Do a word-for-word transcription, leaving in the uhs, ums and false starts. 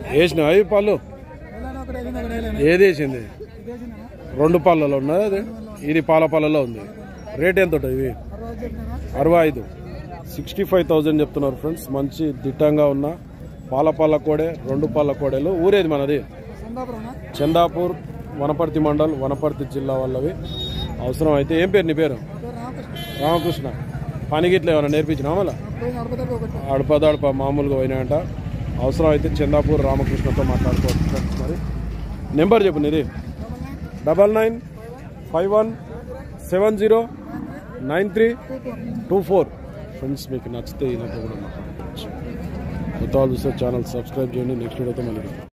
వేసినావు అవి పళ్ళు ఏది వేసింది రెండు పళ్ళలో ఉన్నది అది ఇది పాల పళ్ళలో ఉంది రేట్ ఎంత ఉంటుంది ఇవి అరవై ఐదు సిక్స్టీ ఫైవ్ థౌజండ్ చెప్తున్నారు ఫ్రెండ్స్ మంచి దిట్టంగా ఉన్న పాల పళ్ళ కోడే రెండు పళ్ళ కోడేలు ఊరేది మనది చందాపూర్ వనపర్తి మండల్ వనపర్తి జిల్లా వాళ్ళవి అవసరం అయితే ఏం పేరు నీ పేరు రామకృష్ణ పనిగిట్లా ఏమైనా నేర్పించినా మళ్ళీ అడపదడప మామూలుగా పోయినాయంట అవసరం అయితే చందాపూర్ రామకృష్ణతో మాట్లాడుకోవచ్చు ఫ్రెండ్స్ మరి నెంబర్ చెప్పు నీది double nine five one seven zero nine three two four friends మీకు నచ్చితే ఈయనతో కూడా మాట్లాడుకోవచ్చు కొత్త వాళ్ళు చూస్తే ఛానల్ సబ్స్క్రైబ్ చేయండి నెక్స్ట్ వీడియోతో మళ్ళీ